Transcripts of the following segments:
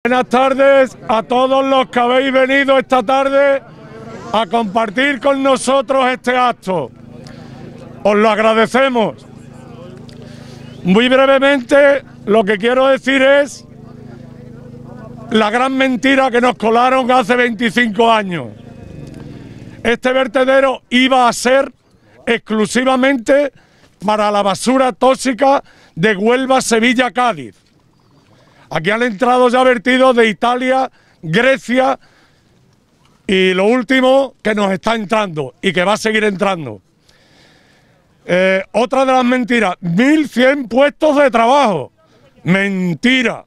Buenas tardes a todos los que habéis venido esta tarde a compartir con nosotros este acto. Os lo agradecemos. Muy brevemente, lo que quiero decir es la gran mentira que nos colaron hace 25 años. Este vertedero iba a ser exclusivamente para la basura tóxica de Huelva, Sevilla, Cádiz. Aquí han entrado ya vertidos de Italia, Grecia y lo último que nos está entrando y que va a seguir entrando. Otra de las mentiras, 1.100 puestos de trabajo. Mentira.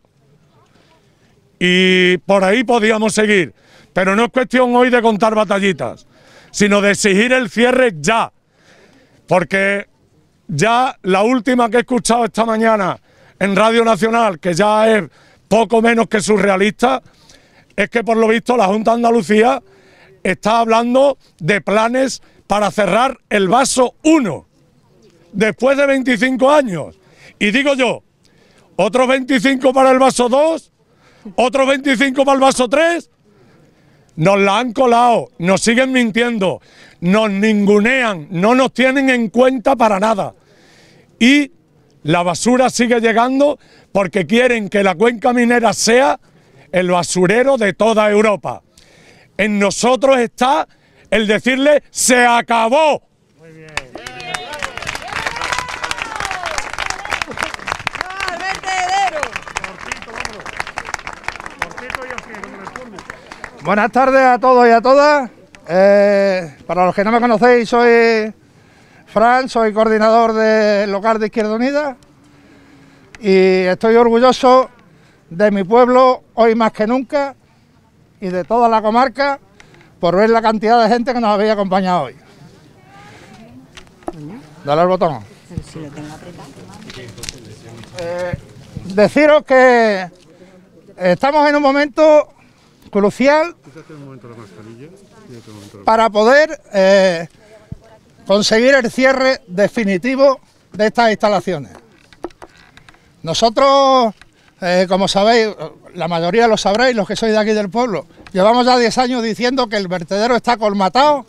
Y por ahí podíamos seguir. Pero no es cuestión hoy de contar batallitas, sino de exigir el cierre ya. Porque ya la última que he escuchado esta mañana en Radio Nacional, que ya es poco menos que surrealista, es que por lo visto la Junta de Andalucía está hablando de planes para cerrar el vaso 1, después de 25 años. Y digo yo, otros 25 para el vaso 2, otros 25 para el vaso 3, nos la han colado, nos siguen mintiendo, nos ningunean, no nos tienen en cuenta para nada. Y la basura sigue llegando porque quieren que la cuenca minera sea el basurero de toda Europa. En nosotros está el decirle ¡se acabó! Muy bien. Buenas tardes a todos y a todas. Para los que no me conocéis, soy Fran, soy coordinador del local de Izquierda Unida y estoy orgulloso de mi pueblo hoy más que nunca y de toda la comarca por ver la cantidad de gente que nos había acompañado hoy. Dale al botón. Deciros que estamos en un momento crucial para poder conseguir el cierre definitivo de estas instalaciones. Nosotros, como sabéis, la mayoría lo sabréis, los que sois de aquí del pueblo, llevamos ya 10 años diciendo que el vertedero está colmatado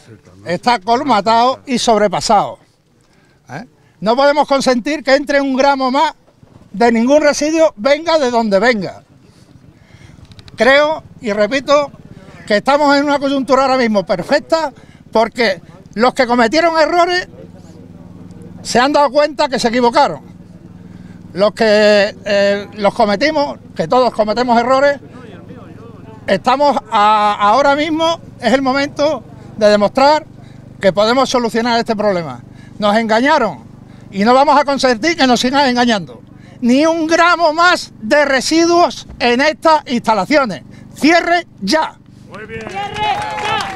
y sobrepasado. No podemos consentir que entre un gramo más de ningún residuo, venga de donde venga. Creo, y repito, que estamos en una coyuntura ahora mismo perfecta porque los que cometieron errores se han dado cuenta que se equivocaron. Los que los cometimos, que todos cometemos errores, estamos ahora mismo, es el momento de demostrar que podemos solucionar este problema. Nos engañaron y no vamos a consentir que nos sigan engañando. Ni un gramo más de residuos en estas instalaciones. ¡Cierre ya! Muy bien. ¡Cierre ya!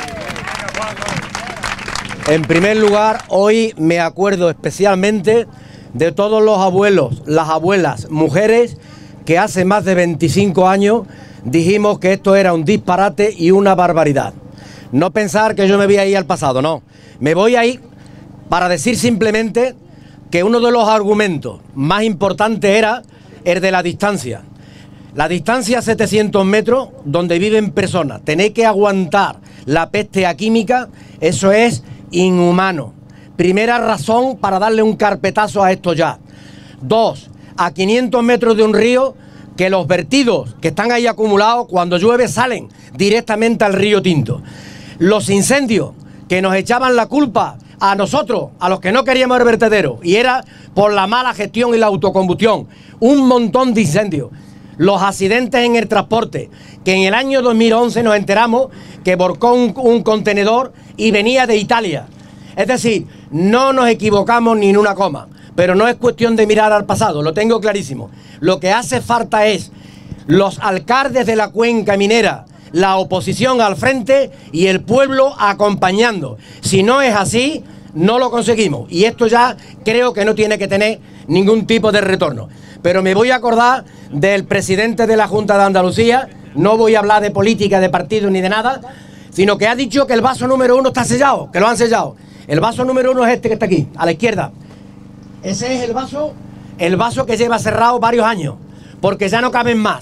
En primer lugar, hoy me acuerdo especialmente de todos los abuelos, las abuelas, mujeres que hace más de 25 años dijimos que esto era un disparate y una barbaridad. No pensar que yo me voy a ir al pasado, no. Me voy a ir para decir simplemente que uno de los argumentos más importantes era el de la distancia. La distancia a 700 metros donde viven personas, tener que aguantar la peste química, eso es inhumano. Primera razón para darle un carpetazo a esto ya. 2, a 500 metros de un río, que los vertidos que están ahí acumulados, cuando llueve salen directamente al río Tinto. Los incendios que nos echaban la culpa a nosotros, a los que no queríamos el vertedero, y era por la mala gestión y la autocombustión. Un montón de incendios. Los accidentes en el transporte, que en el año 2011 nos enteramos que volcó un contenedor y venía de Italia. Es decir, no nos equivocamos ni en una coma, pero no es cuestión de mirar al pasado, lo tengo clarísimo. Lo que hace falta es los alcaldes de la cuenca minera, la oposición al frente y el pueblo acompañando. Si no es así, no lo conseguimos. Y esto ya creo que no tiene que tener ningún tipo de retorno. Pero me voy a acordar del presidente de la Junta de Andalucía, no voy a hablar de política, de partido ni de nada, sino que ha dicho que el vaso número 1 está sellado, que lo han sellado. El vaso número 1 es este que está aquí, a la izquierda. Ese es el vaso que lleva cerrado varios años, porque ya no caben más.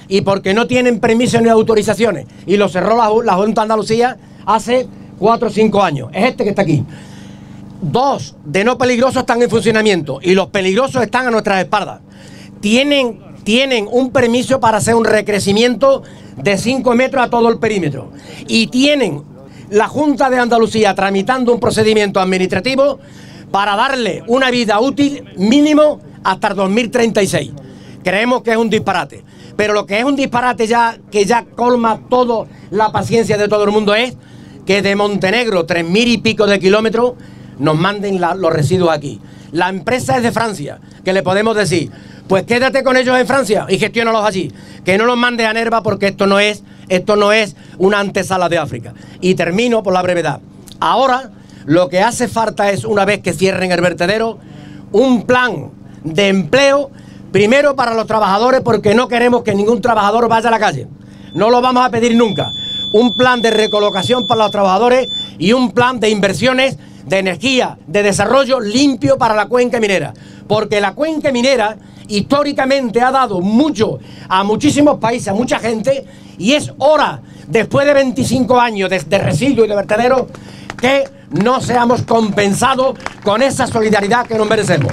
y porque no tienen permisos ni autorizaciones, y lo cerró la Junta de Andalucía hace 4 o 5 años. Es este que está aquí. 2 de no peligrosos están en funcionamiento y los peligrosos están a nuestras espaldas. Tienen un permiso para hacer un recrecimiento de 5 metros a todo el perímetro y tienen la Junta de Andalucía tramitando un procedimiento administrativo para darle una vida útil mínimo hasta el 2036. Creemos que es un disparate, pero lo que es un disparate que ya colma toda la paciencia de todo el mundo es que de Montenegro, 3.000 y pico de kilómetros, nos manden los residuos aquí. La empresa es de Francia, que le podemos decir, pues quédate con ellos en Francia y gestiónalos allí, que no los mandes a Nerva porque esto no es una antesala de África. Y termino por la brevedad. Ahora lo que hace falta es, una vez que cierren el vertedero, un plan de empleo, primero para los trabajadores, porque no queremos que ningún trabajador vaya a la calle. No lo vamos a pedir nunca. Un plan de recolocación para los trabajadores y un plan de inversiones de energía, de desarrollo limpio para la cuenca minera, porque la cuenca minera históricamente ha dado mucho a muchísimos países, a mucha gente, y es hora, después de 25 años de residuos y de vertederos, que no seamos compensados con esa solidaridad que nos merecemos.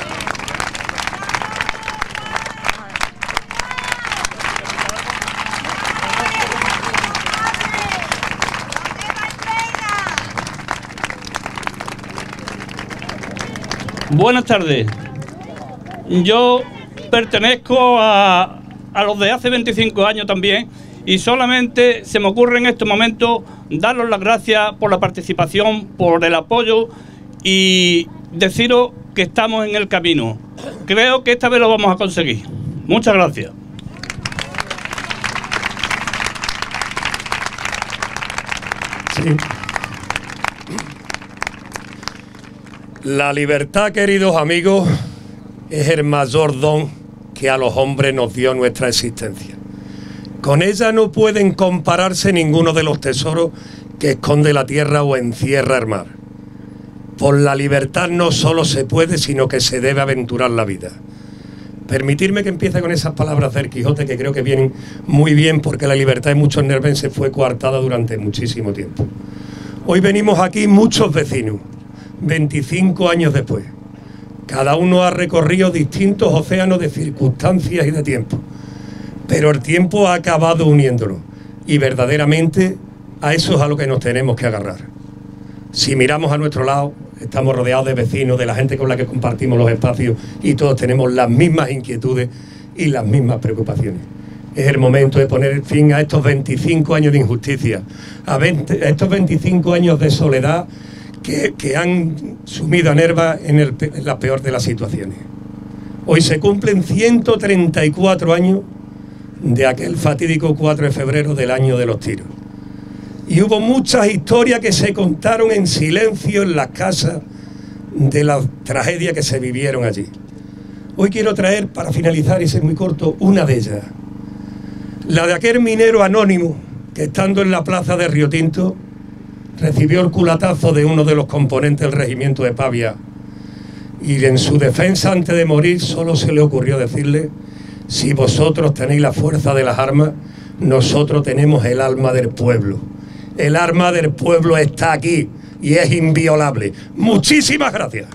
Buenas tardes. Yo pertenezco a los de hace 25 años también y solamente se me ocurre en estos momentos daros las gracias por la participación, por el apoyo y deciros que estamos en el camino. Creo que esta vez lo vamos a conseguir. Muchas gracias. Sí. La libertad, queridos amigos, es el mayor don que a los hombres nos dio nuestra existencia. Con ella no pueden compararse ninguno de los tesoros que esconde la tierra o encierra el mar. Por la libertad no solo se puede, sino que se debe aventurar la vida. Permitirme que empiece con esas palabras del Quijote, que creo que vienen muy bien, porque la libertad de muchos nervenses fue coartada durante muchísimo tiempo. Hoy venimos aquí muchos vecinos, 25 años después. Cada uno ha recorrido distintos océanos de circunstancias y de tiempo, pero el tiempo ha acabado uniéndonos y verdaderamente a eso es a lo que nos tenemos que agarrar. Si miramos a nuestro lado, estamos rodeados de vecinos, de la gente con la que compartimos los espacios y todos tenemos las mismas inquietudes y las mismas preocupaciones. Es el momento de poner fin a estos 25 años de injusticia, a estos 25 años de soledad que han sumido a Nerva en la peor de las situaciones. Hoy se cumplen 134 años de aquel fatídico 4 de febrero del año de los tiros. Y hubo muchas historias que se contaron en silencio en las casas de la tragedia que se vivieron allí. Hoy quiero traer, para finalizar y ser muy corto, una de ellas. La de aquel minero anónimo que, estando en la plaza de Río Tinto, recibió el culatazo de uno de los componentes del regimiento de Pavia y en su defensa antes de morir solo se le ocurrió decirle: si vosotros tenéis la fuerza de las armas, nosotros tenemos el alma del pueblo. El arma del pueblo está aquí y es inviolable. Muchísimas gracias.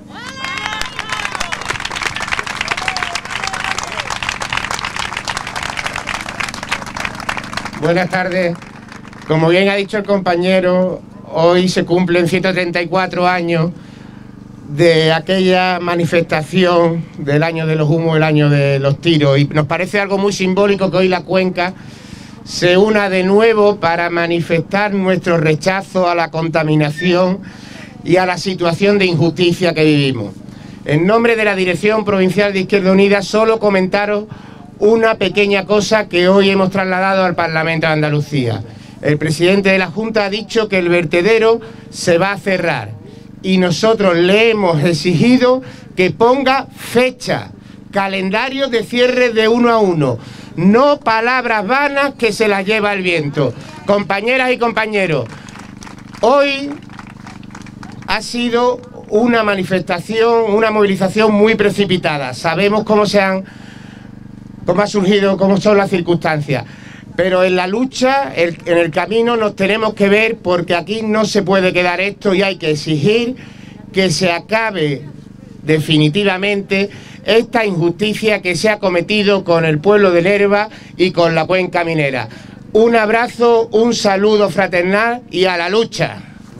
Buenas tardes. Como bien ha dicho el compañero, hoy se cumplen 134 años de aquella manifestación del año de los humos, el año de los tiros, y nos parece algo muy simbólico que hoy la Cuenca se una de nuevo para manifestar nuestro rechazo a la contaminación y a la situación de injusticia que vivimos. En nombre de la Dirección Provincial de Izquierda Unida, solo comentaros una pequeña cosa que hoy hemos trasladado al Parlamento de Andalucía. El presidente de la Junta ha dicho que el vertedero se va a cerrar y nosotros le hemos exigido que ponga fecha, calendario de cierre de 1 a 1, no palabras vanas que se las lleva el viento. Compañeras y compañeros, hoy ha sido una manifestación, una movilización muy precipitada. Sabemos cómo se han cómo ha surgido, cómo son las circunstancias. Pero en la lucha, en el camino, nos tenemos que ver, porque aquí no se puede quedar esto y hay que exigir que se acabe definitivamente esta injusticia que se ha cometido con el pueblo de Nerva y con la cuenca minera. Un abrazo, un saludo fraternal y a la lucha.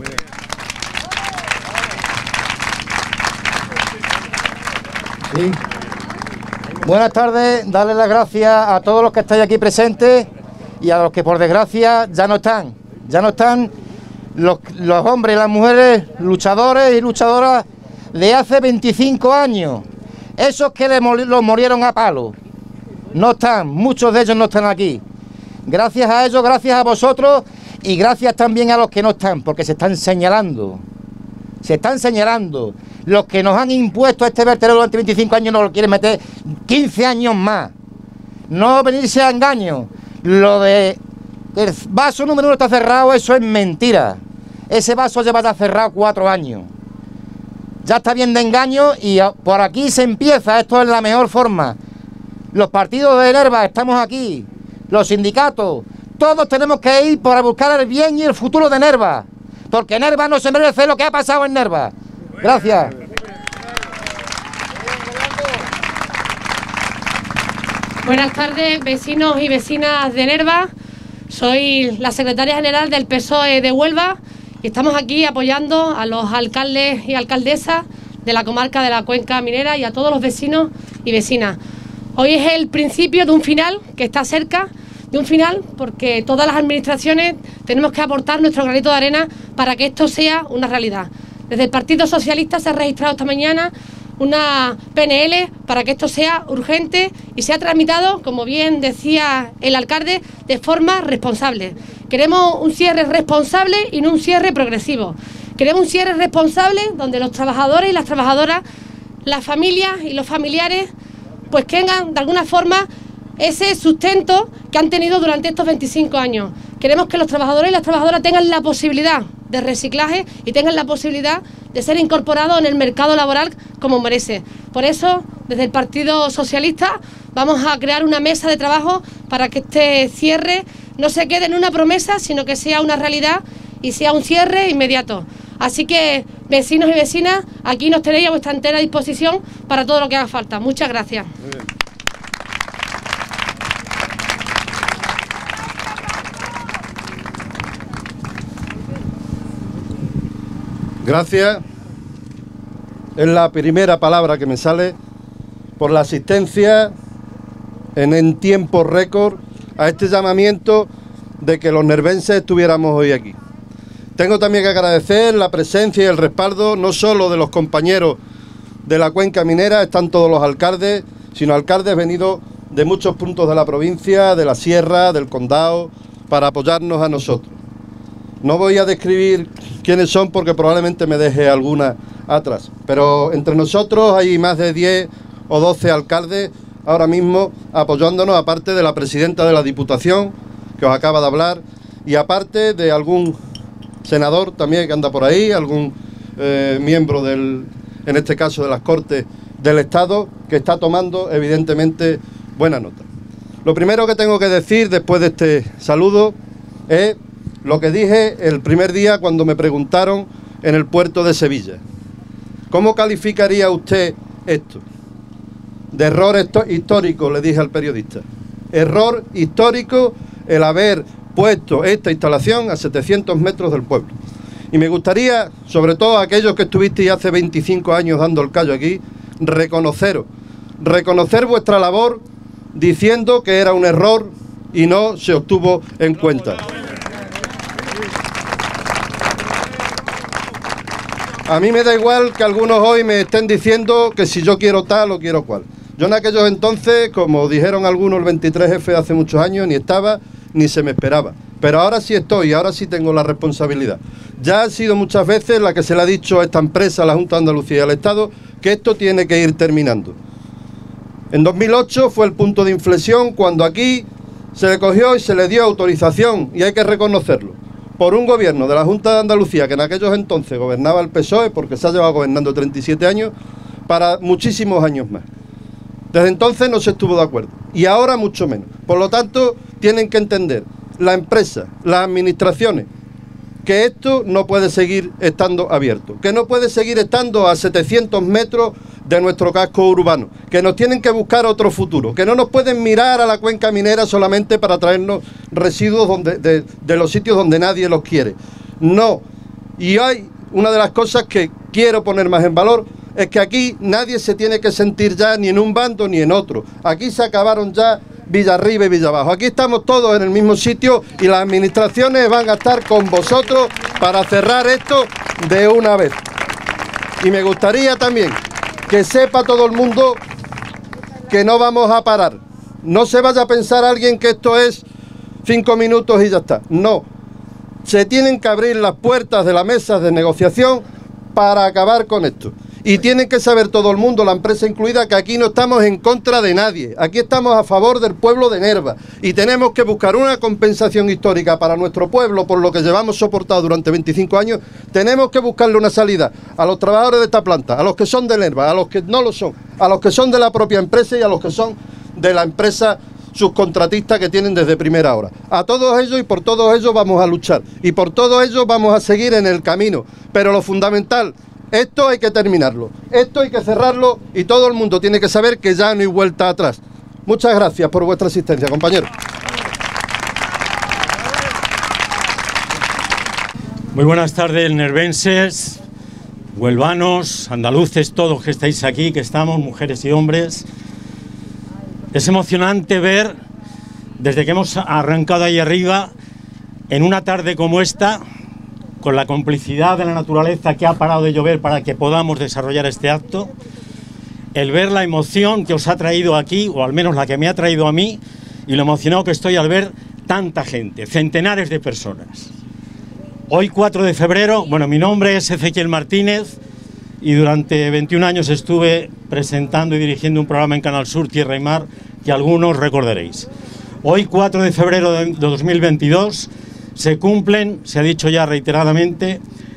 Sí. Buenas tardes, darles las gracias a todos los que estáis aquí presentes y a los que por desgracia ya no están los hombres y las mujeres luchadores y luchadoras de hace 25 años, esos que los murieron a palo, no están, muchos de ellos no están aquí. Gracias a ellos, gracias a vosotros y gracias también a los que no están, porque se están señalando. Los que nos han impuesto este vertedero durante 25 años nos lo quieren meter 15 años más. No venirse a engaño. Lo de el vaso número 1 está cerrado, eso es mentira. Ese vaso lleva ya cerrado 4 años. Ya está bien de engaño y por aquí se empieza, esto es la mejor forma. Los partidos de Nerva estamos aquí, los sindicatos, todos tenemos que ir para buscar el bien y el futuro de Nerva, porque Nerva no se merece lo que ha pasado en Nerva. Gracias. Buenas tardes, vecinos y vecinas de Nerva. Soy la secretaria general del PSOE de Huelva y estamos aquí apoyando a los alcaldes y alcaldesas de la comarca de la Cuenca Minera y a todos los vecinos y vecinas. Hoy es el principio de un final que está cerca, de un final porque todas las administraciones tenemos que aportar nuestro granito de arena para que esto sea una realidad. Desde el Partido Socialista se ha registrado esta mañana una PNL para que esto sea urgente y sea tramitado, como bien decía el alcalde, de forma responsable. Queremos un cierre responsable y no un cierre progresivo. Queremos un cierre responsable donde los trabajadores y las trabajadoras, las familias y los familiares, pues tengan de alguna forma ese sustento que han tenido durante estos 25 años. Queremos que los trabajadores y las trabajadoras tengan la posibilidad de reciclaje y tengan la posibilidad de ser incorporados en el mercado laboral como merece. Por eso, desde el Partido Socialista, vamos a crear una mesa de trabajo para que este cierre no se quede en una promesa, sino que sea una realidad y sea un cierre inmediato. Así que, vecinos y vecinas, aquí nos tenéis a vuestra entera disposición para todo lo que haga falta. Muchas gracias. Gracias. Es la primera palabra que me sale por la asistencia en tiempo récord a este llamamiento de que los nervenses estuviéramos hoy aquí. Tengo también que agradecer la presencia y el respaldo no solo de los compañeros de la Cuenca Minera, están todos los alcaldes, sino alcaldes venidos de muchos puntos de la provincia, de la sierra, del condado, para apoyarnos a nosotros. No voy a describir quiénes son porque probablemente me deje alguna atrás, pero entre nosotros hay más de 10 o 12 alcaldes ahora mismo apoyándonos, aparte de la presidenta de la Diputación, que os acaba de hablar, y aparte de algún senador también que anda por ahí, algún miembro en este caso de las Cortes del Estado, que está tomando evidentemente buena nota. Lo primero que tengo que decir después de este saludo es lo que dije el primer día cuando me preguntaron en el puerto de Sevilla. ¿Cómo calificaría usted esto? De error histórico, le dije al periodista. Error histórico el haber puesto esta instalación a 700 metros del pueblo. Y me gustaría, sobre todo a aquellos que estuvisteis hace 25 años dando el callo aquí, reconocer vuestra labor diciendo que era un error y no se os tuvo en cuenta. A mí me da igual que algunos hoy me estén diciendo que si yo quiero tal o quiero cual. Yo en aquellos entonces, como dijeron algunos, el 23F hace muchos años, ni estaba ni se me esperaba. Pero ahora sí estoy, ahora sí tengo la responsabilidad. Ya ha sido muchas veces la que se le ha dicho a esta empresa, a la Junta de Andalucía y al Estado, que esto tiene que ir terminando. En 2008 fue el punto de inflexión cuando aquí se le cogió y se le dio autorización, y hay que reconocerlo, por un gobierno de la Junta de Andalucía, que en aquellos entonces gobernaba el PSOE, porque se ha llevado gobernando 37 años, para muchísimos años más. Desde entonces no se estuvo de acuerdo. y ahora mucho menos. Por lo tanto, tienen que entender la empresa, las administraciones, que esto no puede seguir estando abierto, que no puede seguir estando a 700 metros de nuestro casco urbano, que nos tienen que buscar otro futuro, que no nos pueden mirar a la cuenca minera solamente para traernos residuos de los sitios donde nadie los quiere. No. Y hay una de las cosas que quiero poner más en valor, es que aquí nadie se tiene que sentir ya ni en un bando ni en otro. Aquí se acabaron ya Villarriba y Villabajo. Aquí estamos todos en el mismo sitio y las administraciones van a estar con vosotros para cerrar esto de una vez. Y me gustaría también que sepa todo el mundo que no vamos a parar. No se vaya a pensar alguien que esto es 5 minutos y ya está. No. Se tienen que abrir las puertas de la mesa de negociación para acabar con esto. Y tienen que saber todo el mundo, la empresa incluida, que aquí no estamos en contra de nadie. Aquí estamos a favor del pueblo de Nerva. Y tenemos que buscar una compensación histórica para nuestro pueblo por lo que llevamos soportado durante 25 años. Tenemos que buscarle una salida a los trabajadores de esta planta, a los que son de Nerva, a los que no lo son, a los que son de la propia empresa y a los que son de la empresa subcontratista que tienen desde primera hora. A todos ellos y por todos ellos vamos a luchar. Y por todos ellos vamos a seguir en el camino. Pero lo fundamental, esto hay que terminarlo, esto hay que cerrarlo y todo el mundo tiene que saber que ya no hay vuelta atrás. Muchas gracias por vuestra asistencia, compañeros. Muy buenas tardes, nervenses, huelvanos, andaluces, todos que estáis aquí, que estamos, mujeres y hombres. Es emocionante ver, desde que hemos arrancado ahí arriba, en una tarde como esta, con la complicidad de la naturaleza que ha parado de llover para que podamos desarrollar este acto, el ver la emoción que os ha traído aquí, o al menos la que me ha traído a mí, y lo emocionado que estoy al ver tanta gente, centenares de personas. Hoy 4 de febrero, bueno, mi nombre es Ezequiel Martínez y durante 21 años estuve presentando y dirigiendo un programa en Canal Sur, Tierra y Mar, que algunos recordaréis. Hoy 4 de febrero de 2022 se cumplen, se ha dicho ya reiteradamente,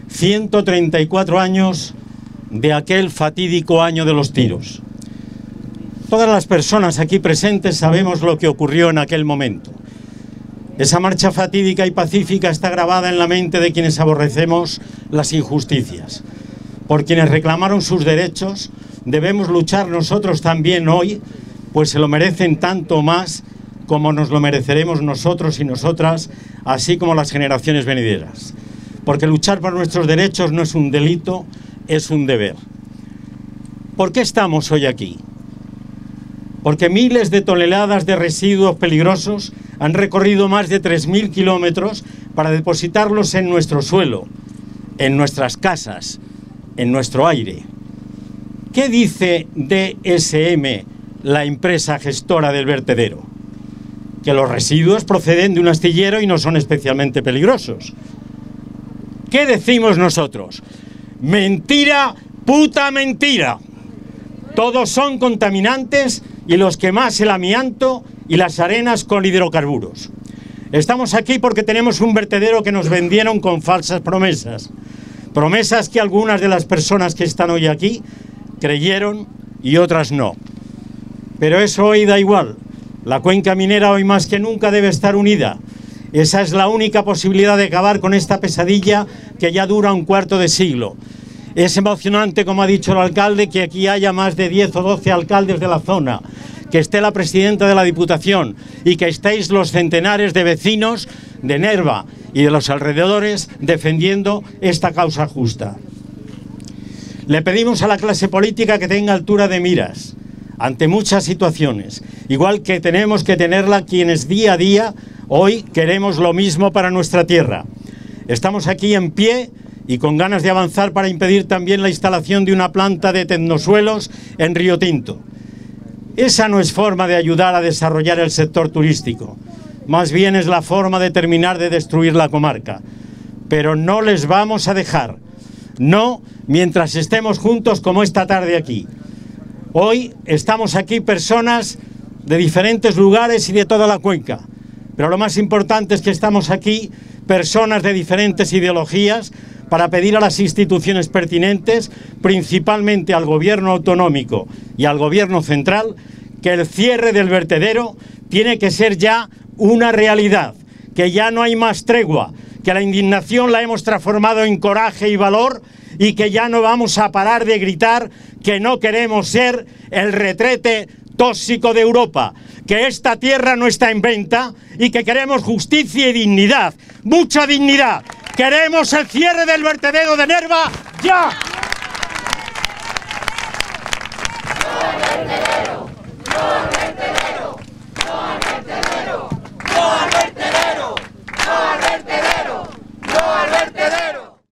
134 años de aquel fatídico año de los tiros. Todas las personas aquí presentes sabemos lo que ocurrió en aquel momento. Esa marcha fatídica y pacífica está grabada en la mente de quienes aborrecemos las injusticias. Por quienes reclamaron sus derechos, debemos luchar nosotros también hoy, pues se lo merecen tanto más como nos lo mereceremos nosotros y nosotras, así como las generaciones venideras. Porque luchar por nuestros derechos no es un delito, es un deber. ¿Por qué estamos hoy aquí? Porque miles de toneladas de residuos peligrosos han recorrido más de 3.000 kilómetros para depositarlos en nuestro suelo, en nuestras casas, en nuestro aire. ¿Qué dice DSM, la empresa gestora del vertedero? Que los residuos proceden de un astillero y no son especialmente peligrosos. ¿Qué decimos nosotros? Mentira, puta mentira. Todos son contaminantes y los que más el amianto y las arenas con hidrocarburos. Estamos aquí porque tenemos un vertedero que nos vendieron con falsas promesas. Promesas que algunas de las personas que están hoy aquí creyeron y otras no. Pero eso hoy da igual. La cuenca minera hoy más que nunca debe estar unida. Esa es la única posibilidad de acabar con esta pesadilla que ya dura un cuarto de siglo. Es emocionante, como ha dicho el alcalde, que aquí haya más de 10 o 12 alcaldes de la zona, que esté la presidenta de la Diputación y que estéis los centenares de vecinos de Nerva y de los alrededores defendiendo esta causa justa. Le pedimos a la clase política que tenga altura de miras ante muchas situaciones, igual que tenemos que tenerla quienes día a día hoy queremos lo mismo para nuestra tierra. Estamos aquí en pie y con ganas de avanzar para impedir también la instalación de una planta de tecnosuelos en Río Tinto. Esa no es forma de ayudar a desarrollar el sector turístico, más bien es la forma de terminar de destruir la comarca. Pero no les vamos a dejar, no mientras estemos juntos como esta tarde aquí. Hoy estamos aquí personas de diferentes lugares y de toda la cuenca, pero lo más importante es que estamos aquí personas de diferentes ideologías para pedir a las instituciones pertinentes, principalmente al gobierno autonómico y al gobierno central, que el cierre del vertedero tiene que ser ya una realidad, que ya no hay más tregua, que la indignación la hemos transformado en coraje y valor y que ya no vamos a parar de gritar que no queremos ser el retrete tóxico de Europa, que esta tierra no está en venta y que queremos justicia y dignidad, mucha dignidad. Queremos el cierre del vertedero de Nerva ya.